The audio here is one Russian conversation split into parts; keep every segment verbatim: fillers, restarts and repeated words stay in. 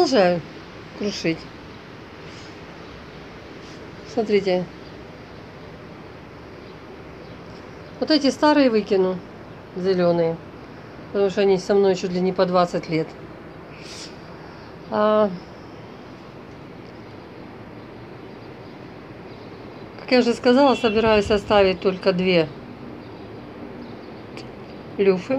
Продолжаю крушить. Смотрите. Вот эти старые выкину, зеленые, потому что они со мной чуть ли не по двадцать лет. А, как я уже сказала, собираюсь оставить только две люфы.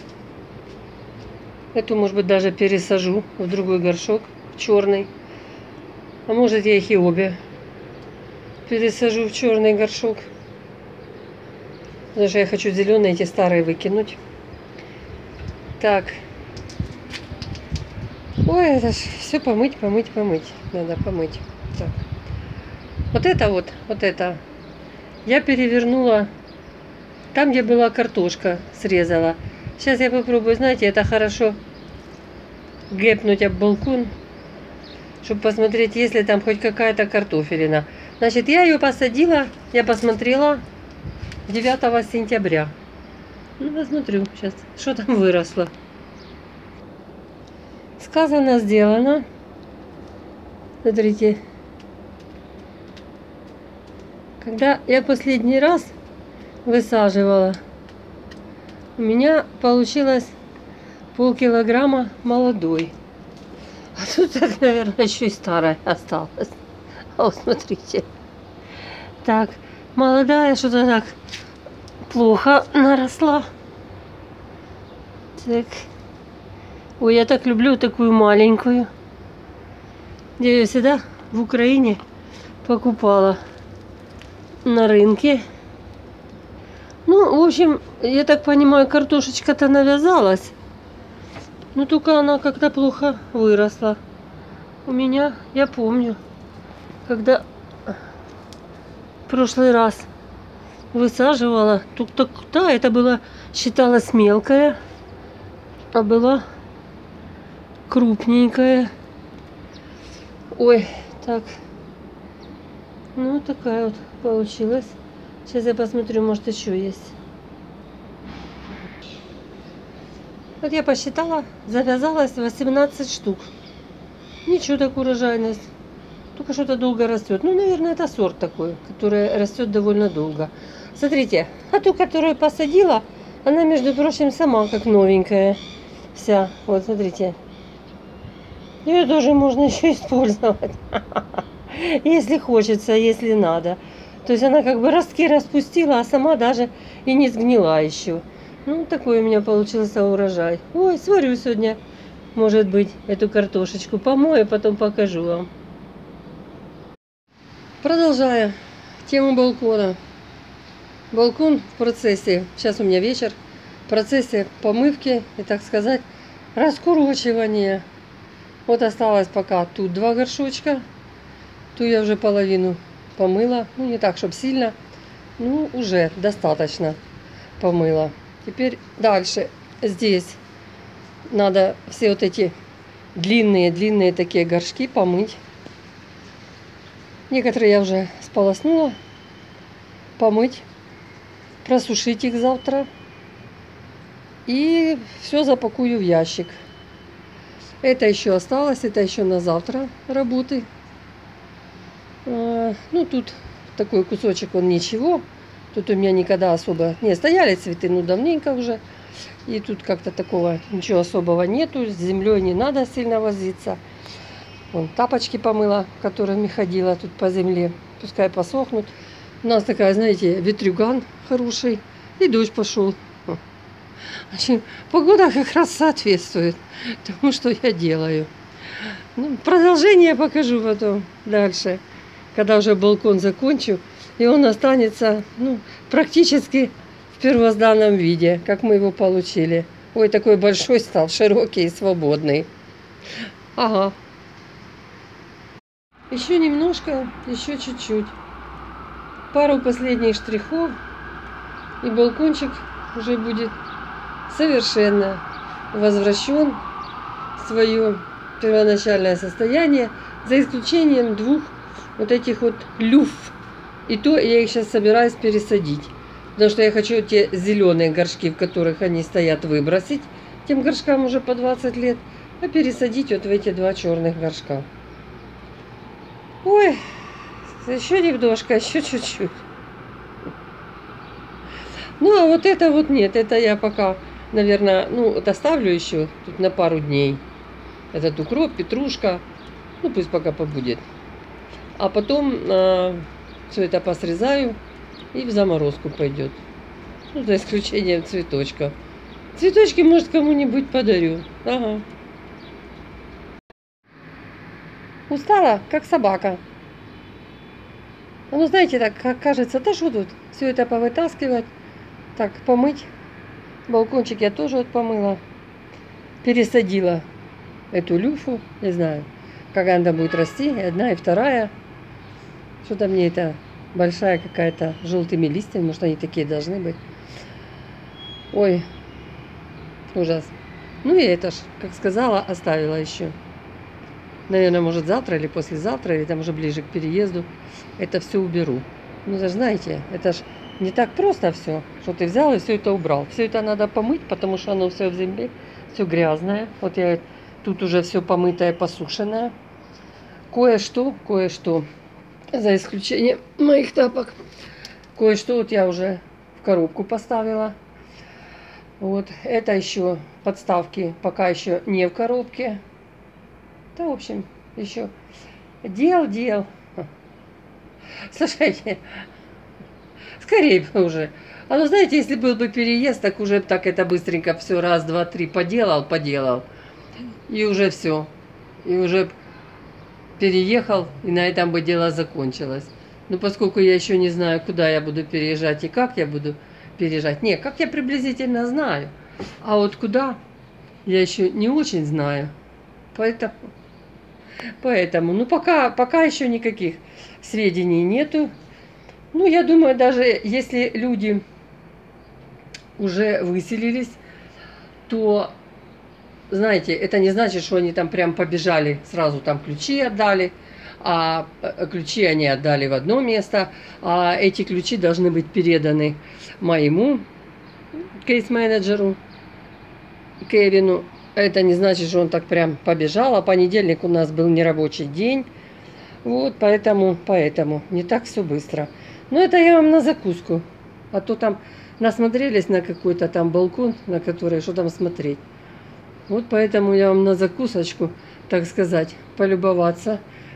Эту, может быть, даже пересажу в другой горшок, черный. А может, я их и обе пересажу в черный горшок. Потому что я хочу зеленые, эти старые выкинуть. Так. Ой, это ж все помыть, помыть, помыть. Надо помыть. Так. Вот это вот, вот это. Я перевернула там, где была картошка, срезала. Сейчас я попробую, знаете, это хорошо гэпнуть об балкон, чтобы посмотреть, есть ли там хоть какая-то картофелина. Значит, я ее посадила, я посмотрела девятого сентября. Ну, посмотрю сейчас, что там выросло. Сказано, сделано. Смотрите. Когда я последний раз высаживала, у меня получилось полкилограмма молодой. А тут, так, наверное, еще и старая осталась. А вот смотрите. Так, молодая что-то так плохо наросла. Так. Ой, я так люблю такую маленькую. Я ее всегда в Украине покупала на рынке. Ну, в общем, я так понимаю, картошечка-то навязалась. Но только она как-то плохо выросла. У меня, я помню, когда в прошлый раз высаживала, тут так, да, это было, считалось мелкая, а была крупненькая. Ой, так. Ну, такая вот получилась. Сейчас я посмотрю, может, еще есть. Вот я посчитала, завязалось восемнадцать штук. Ничего, так урожайность. Только что-то долго растет. Ну, наверное, это сорт такой, который растет довольно долго. Смотрите, а ту, которую посадила, она, между прочим, сама как новенькая. Вся. Вот, смотрите. Ее тоже можно еще использовать. Если хочется, если надо. То есть она как бы ростки распустила, а сама даже и не сгнила еще. Ну, такой у меня получился урожай. Ой, сварю сегодня, может быть, эту картошечку. Помою, потом покажу вам. Продолжая тему балкона. Балкон в процессе, сейчас у меня вечер, в процессе помывки и, так сказать, раскурочивания. Вот осталось пока тут два горшочка. Ту я уже половину помыла. Ну, не так, чтобы сильно. Ну, уже достаточно помыла. Теперь дальше. Здесь надо все вот эти длинные-длинные такие горшки помыть. Некоторые я уже сполоснула. Помыть. Просушить их завтра. И все запакую в ящик. Это еще осталось. Это еще на завтра работы. Ну, тут такой кусочек, он ничего. Тут у меня никогда особо не стояли цветы, ну, давненько уже. И тут как-то такого ничего особого нету. С землей не надо сильно возиться. Вон, тапочки помыла, которыми ходила тут по земле. Пускай посохнут. У нас такая, знаете, ветрюган хороший. И дождь пошел. В общем, погода как раз соответствует тому, что я делаю. Ну, продолжение покажу потом дальше. Когда уже балкон закончу, и он останется, ну, практически в первозданном виде, как мы его получили. Ой, такой большой стал, широкий и свободный. Ага. Еще немножко, еще чуть-чуть. Пару последних штрихов, и балкончик уже будет совершенно возвращен в свое первоначальное состояние, за исключением двух вот этих вот люф. И то я их сейчас собираюсь пересадить. Потому что я хочу те зеленые горшки, в которых они стоят, выбросить. Тем горшкам уже по двадцать лет. А пересадить вот в эти два черных горшка. Ой, еще немножко, еще чуть-чуть. Ну, а вот это вот нет, это я пока, наверное, ну, доставлю еще тут на пару дней. Этот укроп, петрушка, ну, пусть пока побудет. А потом э, все это посрезаю и в заморозку пойдет. Ну, за исключением цветочка. Цветочки, может, кому-нибудь подарю. Ага. Устала, как собака. Ну, знаете, так как кажется, да что тут все это повытаскивать. Так, помыть. Балкончик я тоже вот помыла. Пересадила эту люфу. Не знаю, как она там будет расти. И одна, и вторая. Что-то мне это большая какая-то желтыми листьями. Может, они такие должны быть. Ой, ужас. Ну и это ж, как сказала, оставила еще. Наверное, может, завтра или послезавтра, или там уже ближе к переезду. Это все уберу. Ну, вы же знаете, это ж не так просто все, что ты взял и все это убрал. Все это надо помыть, потому что оно все в земле, все грязное. Вот я тут уже все помытое, посушенное. Кое-что, кое-что, за исключением моих тапок, кое-что вот я уже в коробку поставила. Вот это еще подставки, пока еще не в коробке. Да, в общем, еще дел, дел. Слушайте, скорее бы уже. А ну, знаете, если был бы переезд, так уже так это быстренько все раз, два, три поделал, поделал. И уже все. И уже переехал, и на этом бы дело закончилось. Но поскольку я еще не знаю, куда я буду переезжать и как я буду переезжать. Не, как я приблизительно знаю. А вот куда, я еще не очень знаю. Поэтому, поэтому ну пока, пока еще никаких сведений нету. Ну, я думаю, даже если люди уже выселились, то, знаете, это не значит, что они там прям побежали, сразу там ключи отдали, а ключи они отдали в одно место, а эти ключи должны быть переданы моему кейс-менеджеру Кевину. Это не значит, что он так прям побежал, а понедельник у нас был нерабочий день. Вот, поэтому, поэтому не так все быстро. Но это я вам на закуску. А то там насмотрелись на какой-то там балкон, на который что там смотреть. Вот поэтому я вам на закусочку, так сказать, полюбоваться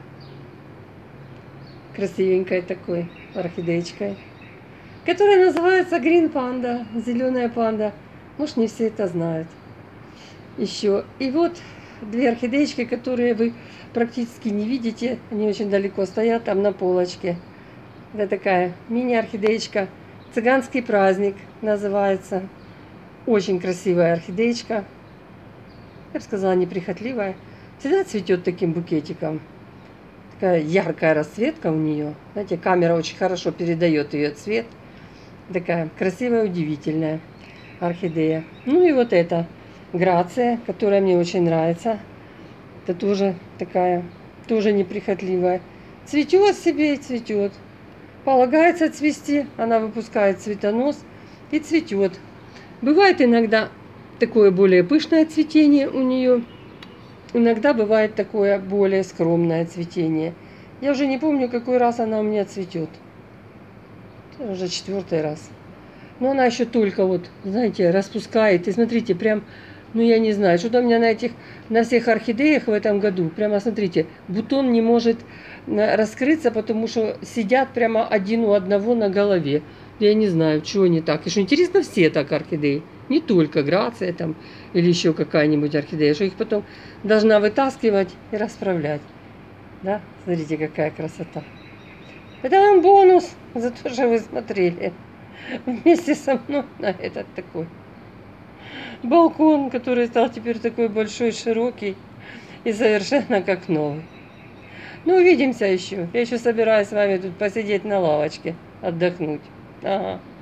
красивенькой такой орхидеечкой, которая называется Green Panda, зеленая панда. Может, не все это знают. Еще. И вот две орхидеечки, которые вы практически не видите. Они очень далеко стоят там на полочке. Это такая мини-орхидеечка. Цыганский праздник называется. Очень красивая орхидеечка. Я бы сказала, неприхотливая. Всегда цветет таким букетиком. Такая яркая расцветка у нее. Знаете, камера очень хорошо передает ее цвет. Такая красивая, удивительная орхидея. Ну и вот эта Грация, которая мне очень нравится. Это тоже такая, тоже неприхотливая. Цветет себе и цветет. Полагается цвести, она выпускает цветонос и цветет. Бывает иногда такое более пышное цветение у нее. Иногда бывает такое более скромное цветение. Я уже не помню, какой раз она у меня цветет. Это уже четвертый раз. Но она еще только вот, знаете, распускает. И смотрите, прям, ну я не знаю, что-то у меня на этих, на всех орхидеях в этом году, прямо смотрите, бутон не может раскрыться, потому что сидят прямо один у одного на голове. Я не знаю, чего не так. И что интересно, все так орхидеи. Не только Грация там или еще какая-нибудь орхидея, что их потом должна вытаскивать и расправлять. Да? Смотрите, какая красота. Это вам бонус за то, что вы смотрели вместе со мной на этот такой балкон, который стал теперь такой большой, широкий и совершенно как новый. Ну, увидимся еще. Я еще собираюсь с вами тут посидеть на лавочке, отдохнуть. Ага.